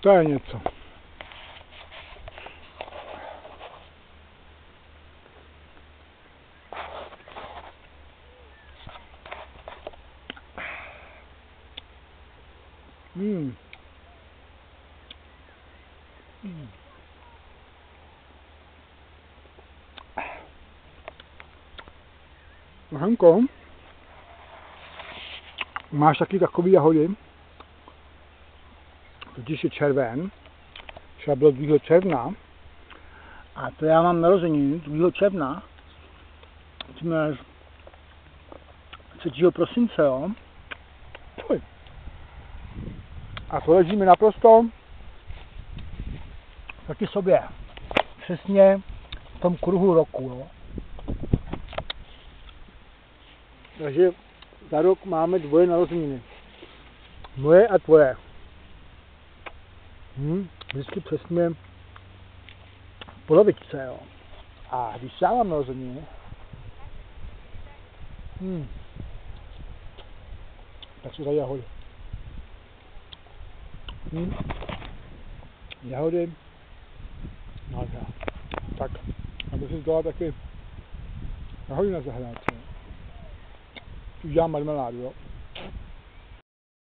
To je něco. Hanko, máš taky takový jahody, totiž je červen, třeba bylo 2. června, a to já mám narozeniny 2. června, jsme 3. prosince, jo. A to ležíme naprosto proti sobě, přesně v tom kruhu roku, jo. Takže za rok máme 2 narozeniny. Moje a tvoje. Vždycky přesně polovičce, jo. A když já mám narozeniny, tak jsou za jahody. Jahody. No tak, aby si dala taky jahody na zahrádce. Udělám marmeládu, jo.